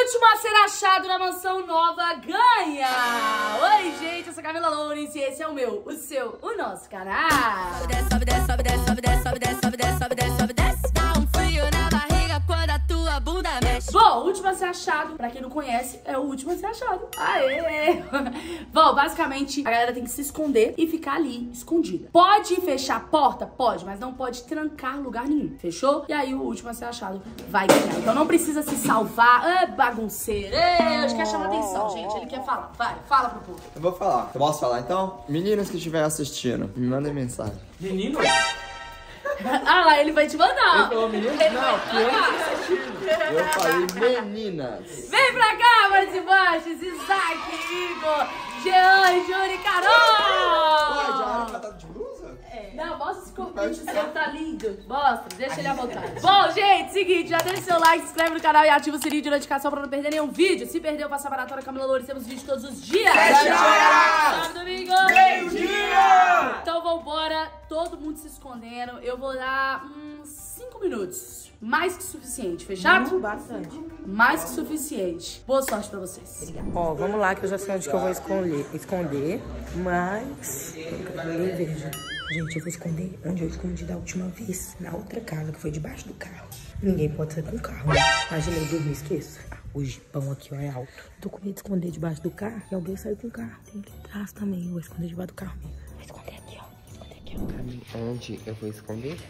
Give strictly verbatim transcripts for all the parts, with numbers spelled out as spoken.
último a ser achado na mansão nova ganha! Oi, gente, eu sou a Camila Loures e esse é o meu, o seu, o nosso canal. Sobe, desce, sobe, desce, sobe, desce, sobe, desce, sobe, desce, sobe, desce, sobe, desce, sobe, desce. Dá um frio na barriga quando a tua bunda mexe. Bom, o último a ser achado, pra quem não conhece, é o último a ser achado. Aê! Bom, basicamente, a galera tem que se esconder e ficar ali, escondida. Pode fechar a porta? Pode, mas não pode trancar lugar nenhum, fechou? E aí o último a ser achado vai ganhar. Então não precisa se salvar. Ah, bagunceiro. É, acho que quer chamar atenção, gente. Ele quer falar. Vai, fala pro povo. Eu vou falar. Eu posso falar então? Meninas que estiverem assistindo, me mandem mensagem. Meninos? Ah lá, ele vai te mandar. Ele falou meninos? Ele Não, vai te crianças. Eu falei meninas. Vem pra cá, participantes. Isaac, Igor, Jean, Júri, Carol. Ué, já era batata de blusa? Não, mostra esse copinho seu, tá lindo. Mostra, deixa ele à vontade. Bom, gente, seguinte, já deixa seu like, se inscreve no canal e ativa o sininho de notificação pra não perder nenhum vídeo. Se perdeu, passa a maratona Camila Loures, temos vídeos todos os dias. Sete horas! Sábado, domingo. Meio-dia! Então vambora, todo mundo se escondendo. Eu vou dar uns cinco minutos. Mais que suficiente, fechado? Hum, bastante. Mais que suficiente. Boa sorte pra vocês. Ó, vamos lá que eu já sei onde que eu vou esconder, esconder mas eu quero que ninguém veja. Gente, eu vou esconder onde eu escondi da última vez, na outra casa, que foi debaixo do carro. Ninguém pode sair com o carro, né? Imagina eu dormir, esqueço. Ah, o jipão aqui, ó, é alto. Tô com medo de esconder debaixo do carro e alguém sair com o carro. Tem aqui atrás também, eu vou esconder debaixo do carro mesmo. Vou esconder aqui, ó. Vou esconder aqui, ó. Onde eu vou esconder?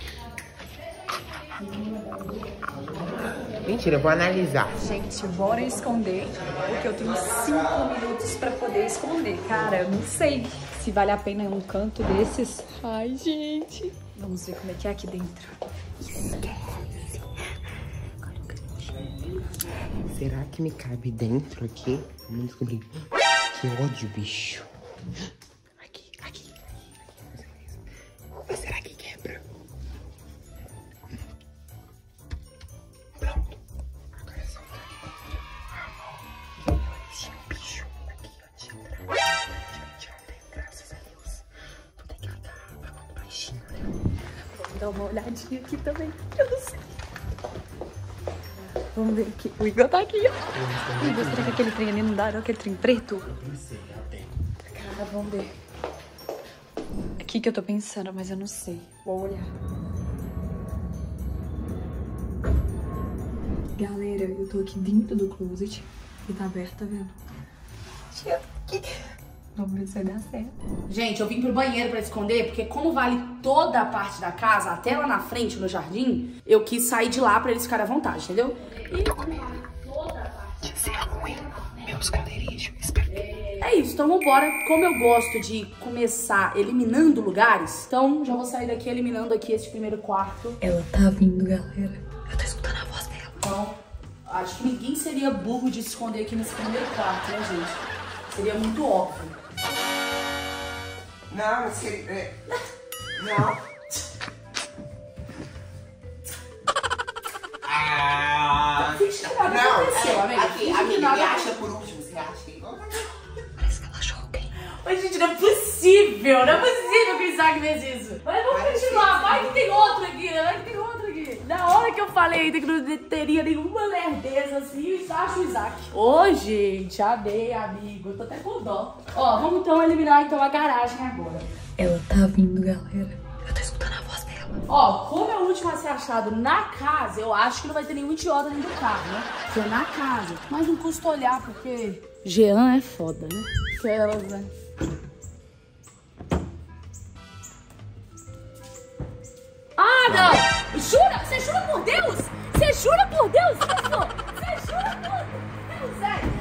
Mentira, eu vou analisar. Gente, bora esconder, porque eu tenho cinco minutos pra poder esconder. Cara, eu não sei se vale a pena um canto desses. Ai, gente. Vamos ver como é que é aqui dentro. Esquece. Será que me cabe dentro aqui? Vamos descobrir. Que ódio, bicho. Aqui, aqui, aqui. Mas será que quebra? Pronto. Agora é só ficar. Esse bicho aqui, ó, de entrar. Gente, não tem, graças a Deus. Tu tem que ficar falando baixinho, né? Vamos dar uma olhadinha aqui também. Eu não sei. Vamos ver aqui. O Igor tá aqui, ó. Igor, será que aquele trem ali não dá? Não, aquele trem preto? Cara, vamos ver. Aqui que eu tô pensando, mas eu não sei. Vou olhar. Galera, eu tô aqui dentro do closet e tá aberto, tá vendo? Vamos ver se vai dar certo. Gente, eu vim pro banheiro pra esconder, porque como vale toda a parte da casa, até lá na frente, no jardim, eu quis sair de lá pra eles ficarem à vontade, entendeu? E como vale toda a parte Isso é ruim. Meu esconderijo. Espero que... É isso, então vambora. Como eu gosto de começar eliminando lugares, então já vou sair daqui eliminando aqui esse primeiro quarto. Ela tá vindo, galera. Eu tô escutando a voz dela. Então, acho que ninguém seria burro de se esconder aqui nesse primeiro quarto, né, gente? Seria muito óbvio. Não, mas ele... É... Não. Ah... Finge que nada Não, aconteceu, é, amiga. aqui, Finge que amiga, nada me aconteceu. acha por último, você acha que... Parece que ela achou alguém. Mas, gente, não é possível, não é possível que o Isaac fez isso. Mas vamos Parece continuar, que- vai que tem outro aqui, né? Vai que tem outro aqui. Na hora que eu falei ainda que não teria nenhuma lerdeza assim, eu acho o Isaac. Ô, gente, amei, amigo. Eu tô até com dó. Ó, vamos então eliminar então a garagem agora. Ela tá vindo, galera. Eu tô escutando a voz dela. Ó, como é o último a ser achado na casa, eu acho que não vai ter nenhum idiota dentro do carro, né? Foi na casa. Mas não custa olhar, porque Jean é foda, né? Que elas, né? Ah, não! Jura? Você jura por Deus? Você jura por Deus isso? Você jura por Deus, velho?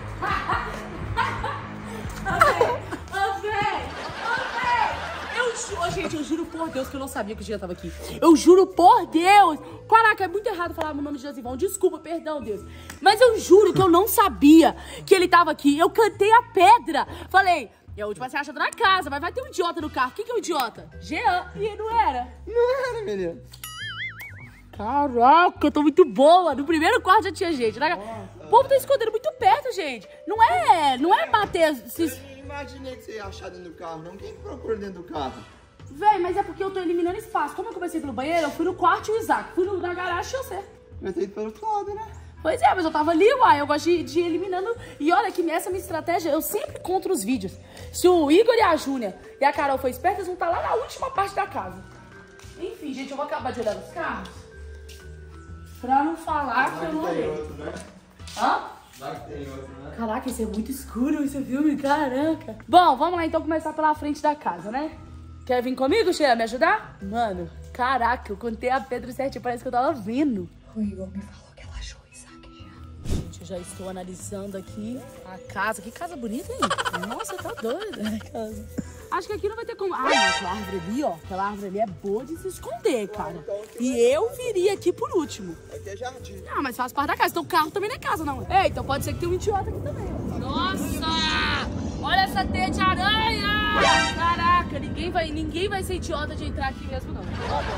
Ô, véi! Ô, véi! Eu juro, gente, eu juro por Deus que eu não sabia que o Jean tava aqui. Eu juro por Deus! Caraca, é muito errado falar o nome de Josivão. Desculpa, perdão, Deus. Mas eu juro que eu não sabia que ele tava aqui. Eu cantei a pedra. Falei... E a última você acha na casa, mas vai ter um idiota no carro. Quem que é o idiota? Jean. E ele não era. Não era, menino. Caraca, eu tô muito boa. No primeiro quarto já tinha gente, né? O povo tá escondendo muito perto, gente. Não é, não é bater... Se... Eu imaginei que você ia achar dentro do carro, não? Quem que procura dentro do carro? Véi, mas é porque eu tô eliminando espaço. Como eu comecei pelo banheiro, eu fui no quarto e o Isaac. Fui no, na garagem e eu sei. Vai ter ido pelo outro lado, né? Pois é, mas eu tava ali, uai, eu gosto de, de ir eliminando. E olha que nessa minha estratégia, eu sempre contra os vídeos. Se o Igor e a Júnia e a Carol for espertos, eles vão estar lá na última parte da casa. Enfim, gente, eu vou acabar de olhar os carros. Pra não falar que eu não olhei. Né? Hã? Né? Caraca, isso é muito escuro, esse filme, caraca. Bom, vamos lá então começar pela frente da casa, né? Quer vir comigo, Sheila, me ajudar? Mano, caraca, eu contei a Pedro certinho, parece que eu tava vendo. O Igor me falou que ela achou isso aqui já. Gente, eu já estou analisando aqui a casa. Que casa bonita, hein? Nossa, tá doida a casa. Acho que aqui não vai ter como... Ah, não, aquela árvore ali, ó. Aquela árvore ali é boa de se esconder, cara. E eu viria aqui por último. Aqui é jardim. Ah, mas faz parte da casa. Então o carro também não é casa, não. Ei, então pode ser que tenha um idiota aqui também. Nossa! Olha essa teia de aranha! Caraca, ninguém vai, ninguém vai ser idiota de entrar aqui mesmo, não.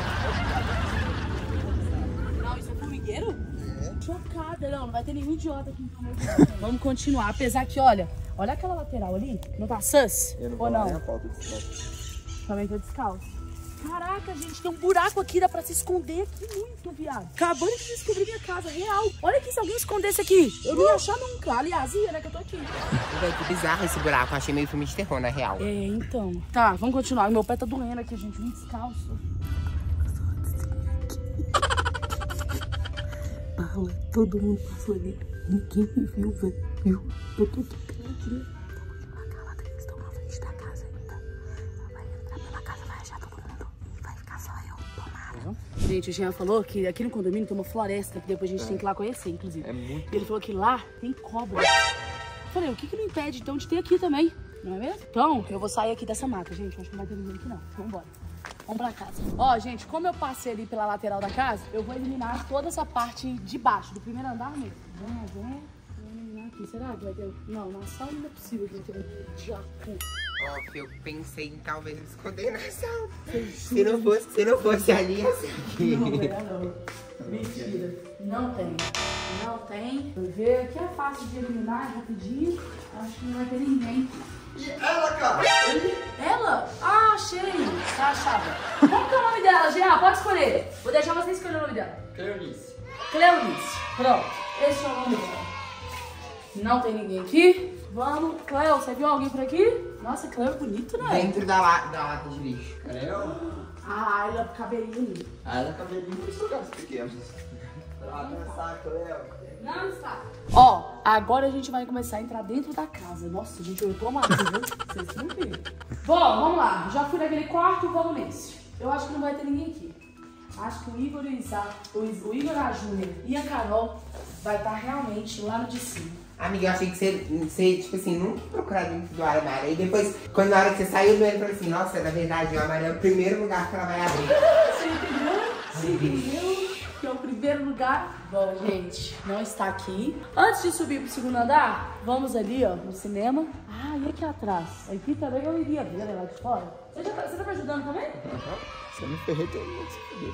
Não, isso é formigueiro? É. Chocada, não. Não vai ter nenhum idiota aqui. Então. Vamos continuar. Apesar que, olha... Olha aquela lateral ali, não tá sus? Eu não ou não? Nem a foto descalço. Também tô descalço. Caraca, gente, tem um buraco aqui, dá pra se esconder aqui muito, viado. Acabando de descobrir minha casa, real. Olha aqui, se alguém escondesse aqui, eu não ia achar nunca. Aliás, ia, né, que eu tô aqui. Que bizarro esse buraco, achei meio filme de terror, na real. É, então. Tá, vamos continuar. Meu pé tá doendo aqui, gente, muito descalço. Bala, todo mundo passou ali. Ninguém me viu, velho. Viu? Eu tô aqui. Então continua calada, eles estão na frente da casa ainda. Ela vai entrar pela casa, vai achar todo mundo e vai ficar só eu, tomara. Gente, o Jean falou que aqui no condomínio tem uma floresta que depois a gente é. tem que ir lá conhecer, inclusive. É muito... Ele falou que lá tem cobra. Eu falei, o que que não impede então de ter aqui também? Não é mesmo? Então, eu vou sair aqui dessa mata, gente. Acho que não vai ter ninguém aqui não. Vambora. Vamos pra casa. Ó, gente, como eu passei ali pela lateral da casa, eu vou eliminar toda essa parte de baixo, do primeiro andar mesmo. Vamos, vamos. Aqui, será que vai ter... Não, na sala não é possível que vai ter um jacu. Ó, eu pensei em talvez me esconder na sala. Se não fosse, se não fosse ali, ia ser aqui. Não, é, não. Mentira. Não tem. Não tem. Vou ver. Aqui é fácil de eliminar rapidinho. Acho que não vai ter ninguém. E ela, cara? Ela? Ah, achei. Tá achada. Como que é o nome dela, Jean? Pode escolher. Vou deixar você escolher o nome dela. Cleonice. Cleonice. Pronto. Esse é o nome dela. Não tem ninguém aqui. Vamos. Cleo, você viu alguém por aqui? Nossa, Cleo é bonito, né? Dentro da, la da lata de lixo. Cleo? Ah, ela é cabelinho. Ah, ela é cabelinho dos lugares pequenos. Pra dançar, Cleo. Não está. Ó, agora a gente vai começar a entrar dentro da casa. Nossa, gente, eu tô amado, viu? Vocês não viram. Bom, vamos lá. Já fui naquele quarto, vamos nesse. Eu acho que não vai ter ninguém aqui. Acho que o Igor e o Isaac, o Igor, a Júnia e a Carol vai estar realmente lá no de cima. Amiga, eu achei que você, você tipo assim, nunca procurar dentro do armário. E depois, quando na hora que você saiu do ele, falou assim, nossa, na verdade, o armário é o primeiro lugar que ela vai abrir. Você entendeu? Você entendeu? Que é o primeiro lugar. Bom, gente, não está aqui. Antes de subir pro segundo andar, vamos ali, ó, no cinema. Ah, e aqui atrás? Aqui também eu iria ver, né, lá de fora. Você, já tá, você tá me ajudando também? Aham. Você me ferrei, todo mundo se fudeu.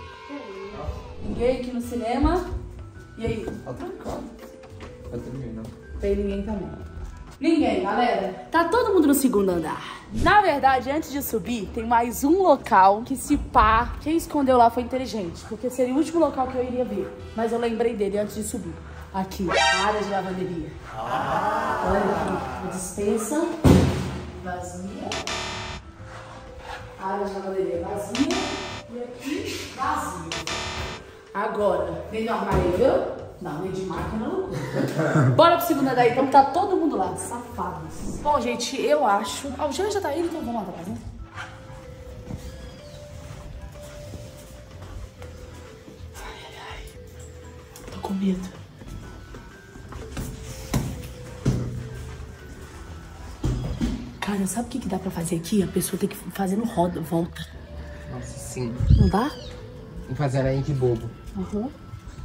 Ninguém aqui no cinema. E aí? Tá trancado. Vai ter ninguém, não. Tem ninguém também. Ninguém, galera. Tá todo mundo no segundo andar. Na verdade, antes de subir, tem mais um local que, se pá, quem escondeu lá foi inteligente. Porque seria o último local que eu iria ver. Mas eu lembrei dele antes de subir. Aqui, a área de lavanderia. Ah. Olha aqui, a dispensa vazia. A área de lavanderia vazia. E aqui, vazia. Agora, vem no armário, viu? Não, nem de máquina não. Bora pro segundo andar então, que tá todo mundo lá, safados. Bom, gente, eu acho... Ah, o Jean já tá indo, então vamos lá atrás, né? Ai, ai, ai. Tô com medo. Cara, sabe o que que dá pra fazer aqui? A pessoa tem que fazer no roda, volta. Nossa, sim. Não dá? E fazendo aí de bobo. Aham. Uhum.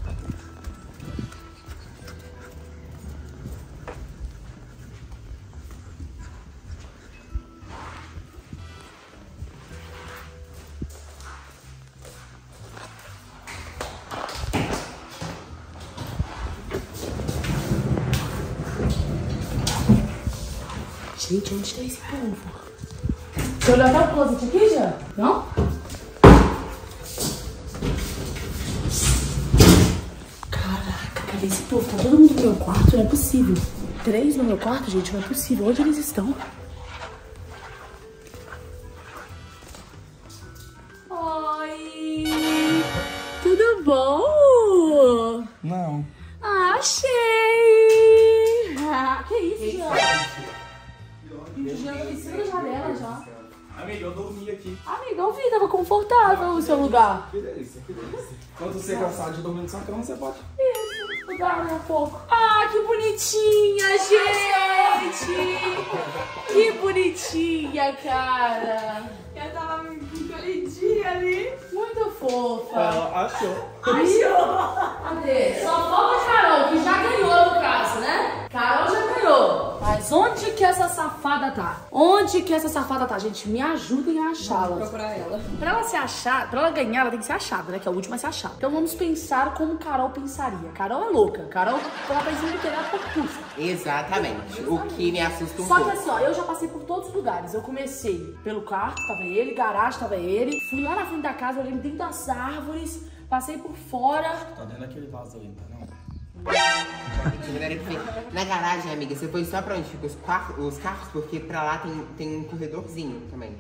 Gente, onde está esse povo? Você olhou até o closet aqui já? Não? Caraca, Cadê esse povo? Tá todo mundo no meu quarto? Não é possível. Três no meu quarto, gente? Não é possível. Onde eles estão? Oi! Tudo bom? Não. Ah, achei! Ah, que isso, Jean? Jean tá em cima da janela já. Amiga, eu dormi aqui. Amiga, eu vi, tava confortável o seu lugar. Que delícia, que delícia. Quando você cansar de dormir no seu cama, você pode... Isso, mudar um pouco. Ah, que bonitinha, gente! Que bonitinha, cara. Eu tava encolhidinha ali. Muito fofa. Ela achou. Achou! Cadê? Só falta a Carol, que já ganhou no caso, né? Carol já ganhou. Mas onde que essa safada tá? Onde que essa safada tá? Gente, me ajudem a achá-la. Vou procurar ela. Pra ela ser achada, pra ela ganhar, ela tem que ser achada, né? Que é a última a ser achada. Então vamos pensar como Carol pensaria. Carol é louca. Carol, ela pensa em literar por custo. Exatamente. O que me assusta um Só que pouco. assim, ó, eu já passei por todos os lugares. Eu comecei pelo quarto, tava ele, garagem, tava ele. Fui lá na frente da casa, olhei dentro das árvores, passei por fora. Tá dentro daquele vaso ali, tá não? Na garagem, amiga, você foi só pra onde ficam os, par- os carros? Porque pra lá tem, tem um corredorzinho também.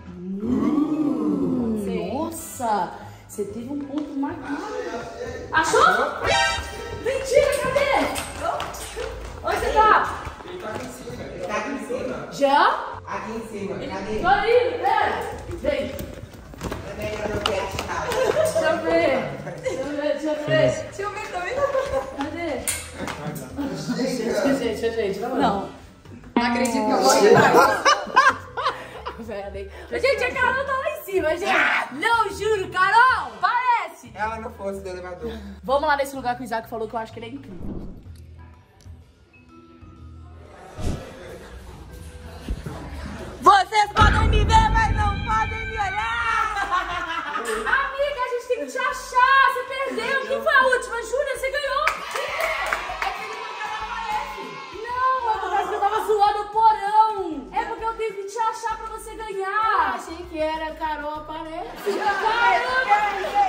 Hum, nossa, você teve um ponto magnífico. Achou? Mentira, cadê? Onde você tá? Ele tá aqui em cima. Tá aqui em cima. Já? Aqui em cima. Cadê? Tô aí, pera. Vem. Cadê que eu não quero achar? Deixa eu ver. Deixa eu ver, deixa eu ver. Deixa eu ver também. Cadê? Gente, gente, gente, não. Não. Não acredito que eu vou entrar. Gente, a Carol tá lá em cima, gente. Não, juro, Carol, parece. Ela não fosse do elevador. Vamos lá nesse lugar que o Isaac falou que eu acho que ele é incrível. Vocês podem me ver, mas não podem me olhar! Amiga, a gente tem que te achar. Você perdeu. Quem foi a última? Júlia, você ganhou. Não, é por causa que eu tava zoando o porão. É porque eu tenho que te achar pra você ganhar. Eu achei que era Carol aparece. Caramba!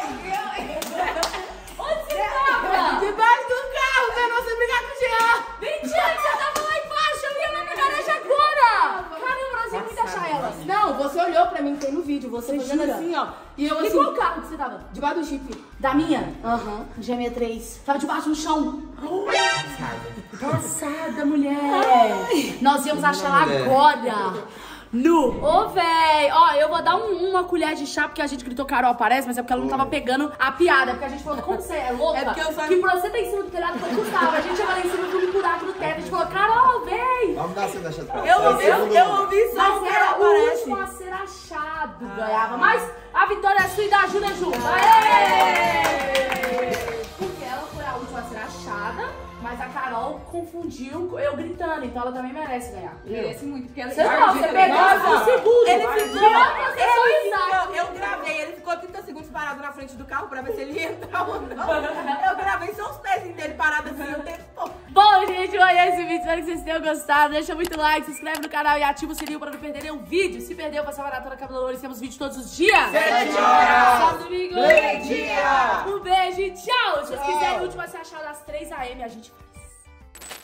Onde você tava? Debaixo do carro, pra não se brigar com o Jean! Mentira, que você tava lá embaixo. Eu ia lá na garagem agora. Caramba, nós temos que achar elas. Não, você olhou pra mim, tem no vídeo, você fazendo jura? assim, ó. E eu E assim, qual carro que você tava? debaixo do Jeep. Da minha? Aham. G sessenta e três. Tava debaixo do chão. Passada, mulher. Nós íamos achar ela agora. Nu. Ô, véi. Ó, eu vou dar um- uma colher de chá, porque a gente gritou Carol aparece, mas é porque ela não tava pegando a piada. Porque a gente falou, como você é louca? É porque eu só- Que pra você tá em cima do telhado que eu gostava. A gente ia lá em cima do buraco do teto. A gente falou, Carol, vem. Vamos dar essa chance pra Eu você. ouvi, eu, eu ouvi só Mas o era cara o aparece. último a ser achado, ganhava. Mas a vitória é sua e da Júlia junto. Aê! Porque ela foi a última a ser achada, mas a Carol confundiu eu gritando, então ela também merece ganhar. Merece muito, porque ela... Você não, você perdeu Nossa, cinco segundos. ele Vai, ficou, Jean, você só ele Isaac. ficou, eu gravei, ele ficou trinta segundos parado na frente do carro pra ver se ele ia entrar ou não. Eu gravei só os pezinhos dele parado assim o tempo todo. Bom, gente, foi esse vídeo. Espero que vocês tenham gostado. Deixa muito like, se inscreve no canal e ativa o sininho pra não perder nenhum vídeo. Se perdeu, passa a maratona Cabelo Loures. Temos vídeo todos os dias. Sete horas. Só domingo. Meio-dia. Um beijo e tchau. Se vocês quiserem o último a ser achado às três a m, a gente